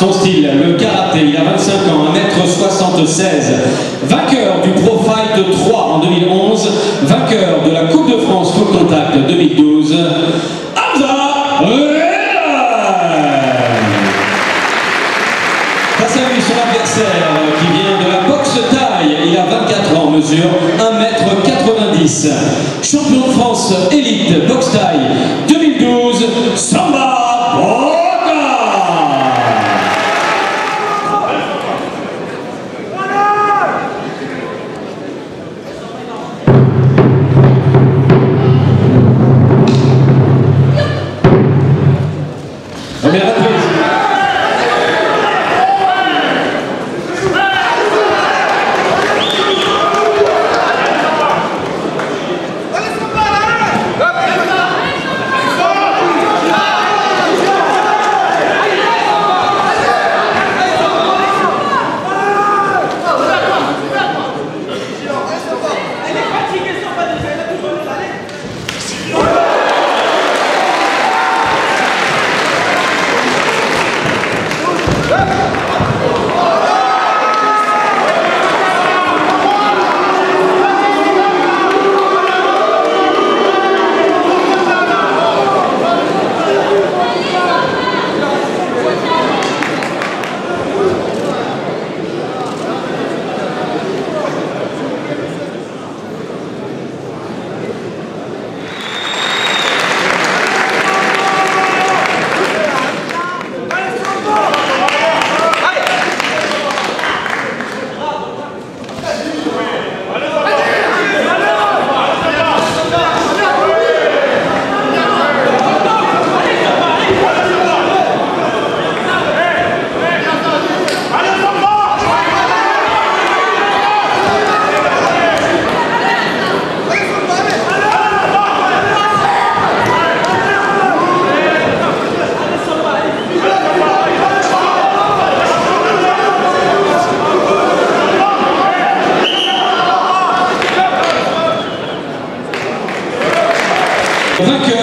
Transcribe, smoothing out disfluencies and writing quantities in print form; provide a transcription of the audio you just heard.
Son style, le karaté, il a 25 ans, 1m76. Vainqueur du Pro Fight 3 en 2011, vainqueur de la Coupe de France Full Contact 2012, Hamza Reda. Face à lui, son adversaire qui vient de la boxe taille, il a 24 ans, mesure 1m90. Champion de France élite boxe taille 2012, Samba Boka. Première reprise. Vainqueur